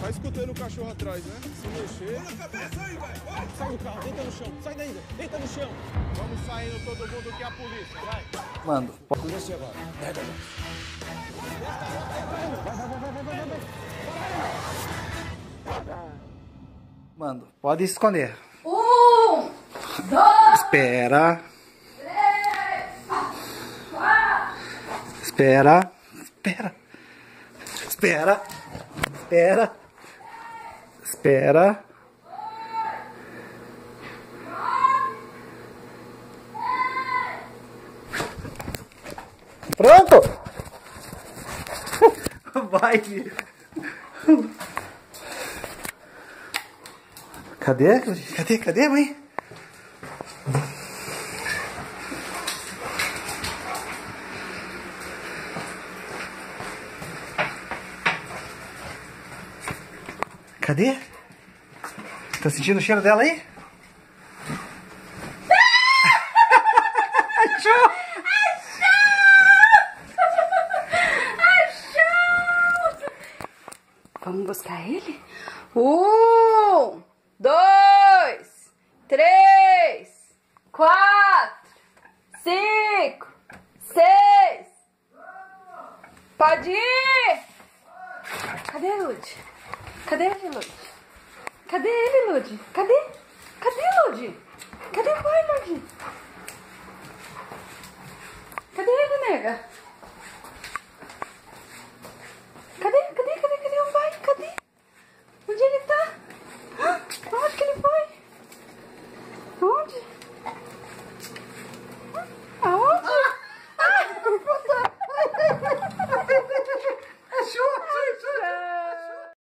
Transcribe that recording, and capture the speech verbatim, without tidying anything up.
Tá escutando o cachorro atrás, né? Se mexer... Olha a cabeça aí, velho! Sai do carro, deita no chão, sai daí, deita no chão. Vamos saindo todo mundo que é a polícia, vai. Mano, pode... Polícia agora. Vai, vai, vai. Vai, vai, vai, vai, vai, vai. Mano, pode esconder. Um, dois, Espera. três, quatro. Espera. Espera. Espera. Espera. Espera. Pronto! Vai! Cadê? Cadê? Cadê, mãe? Cadê? Tá sentindo o cheiro dela aí? Achou! Vamos buscar ele? Um, dois, três, quatro, cinco, seis. Pode ir! Cadê a Lud? Cadê ele, Lud? Cadê ele, Lud? Cadê? Cadê, Lud? Cadê o pai, Lud? Cadê ele, nega?